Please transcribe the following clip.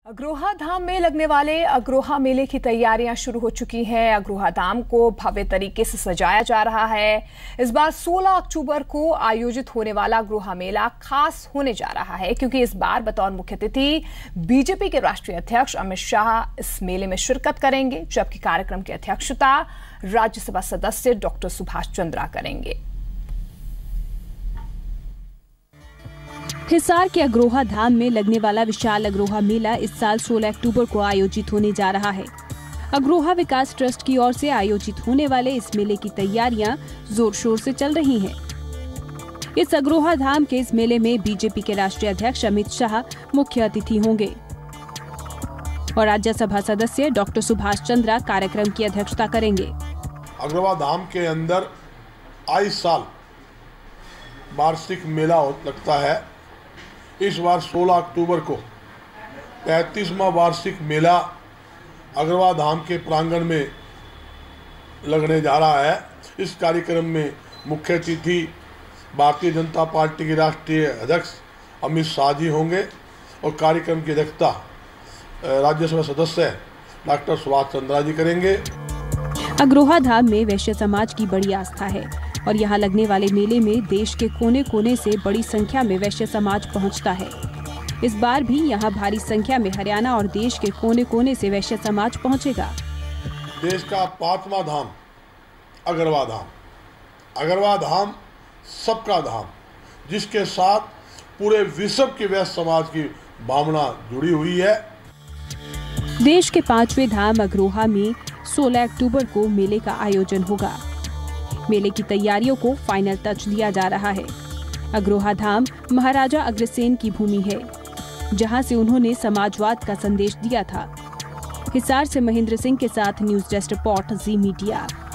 अग्रोहा धाम में लगने वाले अग्रोहा मेले की तैयारियां शुरू हो चुकी हैं। अग्रोहा धाम को भव्य तरीके से सजाया जा रहा है। इस बार 16 अक्टूबर को आयोजित होने वाला अग्रोहा मेला खास होने जा रहा है, क्योंकि इस बार बतौर मुख्य अतिथि बीजेपी के राष्ट्रीय अध्यक्ष अमित शाह इस मेले में शिरकत करेंगे, जबकि कार्यक्रम की अध्यक्षता राज्यसभा सदस्य डॉक्टर सुभाष चंद्रा करेंगे। हिसार के अग्रोहा धाम में लगने वाला विशाल अग्रोहा मेला इस साल 16 अक्टूबर को आयोजित होने जा रहा है। अग्रोहा विकास ट्रस्ट की ओर से आयोजित होने वाले इस मेले की तैयारियां जोर शोर से चल रही हैं। इस अग्रोहा धाम के इस मेले में बीजेपी के राष्ट्रीय अध्यक्ष अमित शाह मुख्य अतिथि होंगे और राज्यसभा सदस्य डॉक्टर सुभाष चंद्रा कार्यक्रम की अध्यक्षता करेंगे। अग्रोहा धाम के अंदर आए साल वार्षिक मेला लगता है। इस बार 16 अक्टूबर को 35वां वार्षिक मेला अग्रोहा धाम के प्रांगण में लगने जा रहा है। इस कार्यक्रम में मुख्य अतिथि भारतीय जनता पार्टी के राष्ट्रीय अध्यक्ष अमित शाह जी होंगे और कार्यक्रम की अध्यक्षता राज्यसभा सदस्य डॉक्टर सुभाष चंद्रा जी करेंगे। अग्रोहा धाम में वैश्य समाज की बड़ी आस्था है और यहाँ लगने वाले मेले में देश के कोने कोने से बड़ी संख्या में वैश्य समाज पहुँचता है। इस बार भी यहाँ भारी संख्या में हरियाणा और देश के कोने कोने से वैश्य समाज पहुँचेगा। देश का 5वां धाम अग्रोहा धाम, अग्रोहा धाम सबका धाम, जिसके साथ पूरे विश्व के वैश्य समाज की भावना जुड़ी हुई है। देश के 5वें धाम अग्रोहा में 16 अक्टूबर को मेले का आयोजन होगा। मेले की तैयारियों को फाइनल टच दिया जा रहा है। अग्रोहा धाम महाराजा अग्रसेन की भूमि है, जहां से उन्होंने समाजवाद का संदेश दिया था। हिसार से महेंद्र सिंह के साथ news desk report Zee media.